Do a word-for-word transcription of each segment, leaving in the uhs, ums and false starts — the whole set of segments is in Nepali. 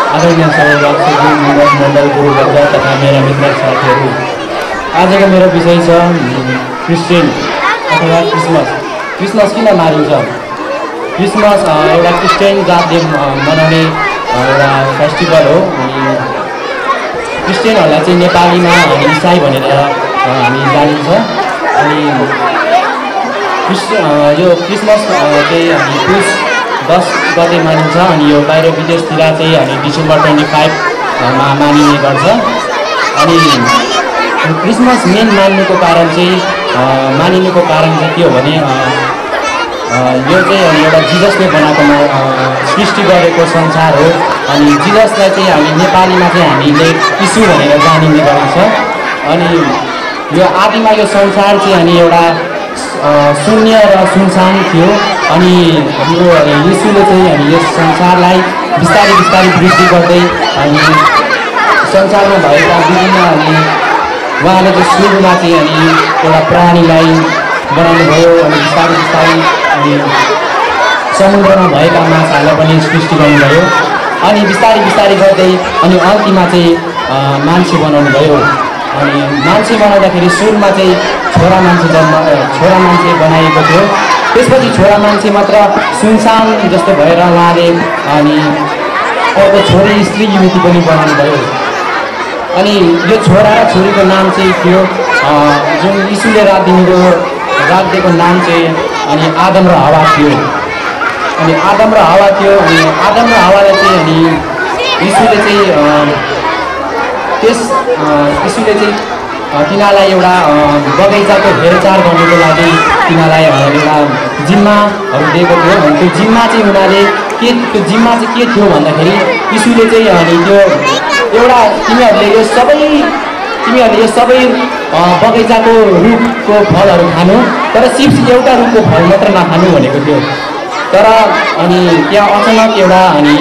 आदरणीय सभासदज्यू, निवास मण्डल, गुरुवर्ग तथा मेरा मित्र साथीहरू, आजको मेरो विषय छ क्रिस्चियन अथवा क्रिसमस। क्रिसमस किन मानिन्छ? क्रिसमस एउटा क्रिस्चियन जातले मनाउने एउटा फेस्टिभल हो। अनि क्रिस्चियनहरूलाई चाहिँ नेपालीमा इसाई भनेर हामी जानिन्छ। अनि क्रिस् यो क्रिसमस चाहिँ हामी पुस दस गते मानिन्छ। अनि यो बाहिर विदेशतिर चाहिँ हामी डिसेम्बर ट्वेन्टी फाइभमा मानिने गर्छ। अनि क्रिसमस मेन मान्नुको कारण चाहिँ मानिनुको कारण चाहिँ के हो भने यो चाहिँ एउटा जिजसले बनाएको सृष्टि गरेको संसार हो। अनि जिजसलाई चाहिँ हामी नेपालीमा चाहिँ हामीले यीशु भनेर जानिने गरिन्छ। अनि यो आदिमा यो संसार चाहिँ अनि एउटा शून्य र सुनसान थियो। अनि हाम्रो यीशुले चाहिँ अनि यस संसारलाई बिस्तारै बिस्तारै वृद्धि गर्दै अनि संसारमा भएका विभिन्न अनि उहाँले चाहिँ सुरुमा चाहिँ अनि एउटा प्राणीलाई बनाउनु भयो। अनि बिस्तारै बिस्तारै अनि समुद्रमा भएका माछाहरूलाई पनि सृष्टि गर्नुभयो। अनि बिस्तारै बिस्तारै गर्दै अनि अन्तिममा चाहिँ मान्छे बनाउनु भयो। अनि मान्छे बनाउँदाखेरि सुरुमा चाहिँ छोरा मान्छे जन्म छोरा मान्छे बनाइएको थियो। त्यसपछि छोरा मान्छे मात्र सुनसान जस्तो भएर उहाँले अनि अर्को छोरी स्त्री युवती पनि बनाउनु भयो। अनि यो छोरा र छोरीको नाम चाहिँ थियो जुन यीशुले राखिदिनुको राखिदिएको नाम चाहिँ अनि आदम र हवा थियो। अनि आदम र हवा थियो। अनि आदम र हवालाई चाहिँ अनि यीशुले चाहिँ त्यस यीशुले चाहिँ तिनीहरूलाई एउटा बगैँचाको हेरचाह गर्नुको लागि तिनीहरूलाई एउटा जिम्माहरू दिएको थियो। अनि त्यो जिम्मा चाहिँ उनीहरूले के त्यो जिम्मा चाहिँ के थियो भन्दाखेरि यीशुले चाहिँ अनि त्यो एउटा तिमीहरूले यो सबै तिमीहरूले यो सबै बगैँचाको रुखको फलहरू खानु, तर सिर्फ एउटा रुखको फल मात्र नखानु भनेको थियो। तर अनि त्यहाँ अचानक एउटा अनि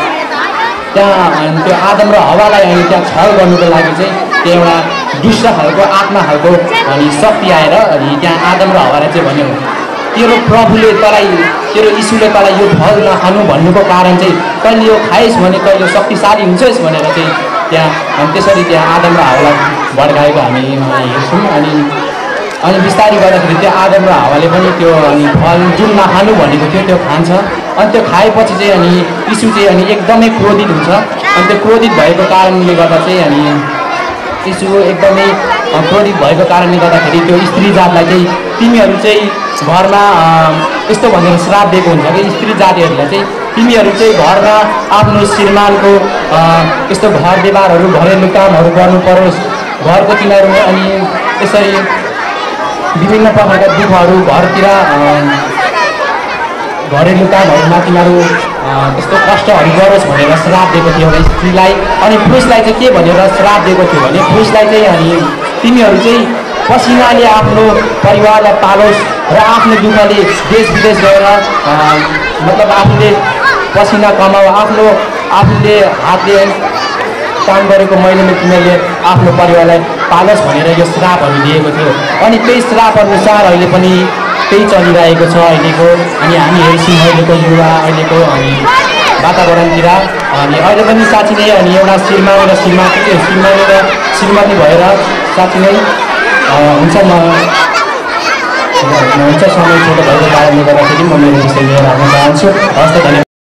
त्यहाँ त्यो आदम र हवालाई अनि त्यहाँ छल गर्नुको लागि चाहिँ त्यो एउटा दुष्ट खालको आत्मा खालको अनि शक्ति आएर अनि त्यहाँ आदम र हवालाई चाहिँ भन्यो, तेरो प्रभुले तँलाई तेरो यीशुले तँलाई यो फल नखानु भन्नुको कारण चाहिँ तैँले यो खाइस् भने तँ यो शक्तिशाली हुन्छस् भनेर चाहिँ त्यहाँ अनि त्यसरी त्यहाँ आदम र हवालाई भड्काएको हामी हेर्छौँ। अनि अनि बिस्तारै गर्दाखेरि त्यो आदम र हावाले पनि त्यो अनि फल जुन नखानु भनेको थियो त्यो खान्छ। अनि त्यो खाएपछि चाहिँ अनि यीशु चाहिँ अनि एकदमै क्रोधित हुन्छ। अनि त्यो क्रोधित भएको कारणले गर्दा चाहिँ अनि यीशु एकदमै क्रोधित भएको कारणले गर्दाखेरि त्यो स्त्री जातलाई चाहिँ तिमीहरू चाहिँ घरमा यस्तो भनेर श्राप दिएको हुन्छ कि स्त्री जातिहरूलाई चाहिँ तिमीहरू चाहिँ घरमा आफ्नो श्रीमानको यस्तो घर देवारहरू घरेलु कामहरू गर्नु परोस्, घरको तिनीहरू अनि यसरी विभिन्न प्रकारका दुःखहरू घरतिर घरेलु कामहरूमा तिनीहरू त्यस्तो कष्टहरू गरोस् भनेर श्राप दिएको थियो स्त्रीलाई। अनि पुरुषलाई चाहिँ के भनेर श्राप दिएको थियो भने पुरुषलाई चाहिँ अनि तिमीहरू चाहिँ पसिनाले आफ्नो परिवारलाई पालोस् र आफ्नो दुःखले देश विदेश गएर मतलब आफूले पसिना कमाऊ, आफ्नो आफूले हातले काम गरेको महिलाले तिमीहरूले आफ्नो परिवारलाई पालोस् भनेर यो श्रापहरू दिएको थियो। अनि त्यही श्राप अनुसार अहिले पनि त्यही चलिरहेको छ अहिलेको। अनि हामी हेर्छौँ अहिलेको युवा अहिलेको अनि वातावरणतिर अनि अहिले पनि साँच्ची नै अनि एउटा श्रीमान र श्रीमती श्रीमान र श्रीमती भएर साँच्ची नै हुन्छ म हुन्छ समय छोटो भएको कारणले गर्दाखेरि म मेरो विषय लिएर राख्न चाहन्छु। हस् त, धन्यवाद।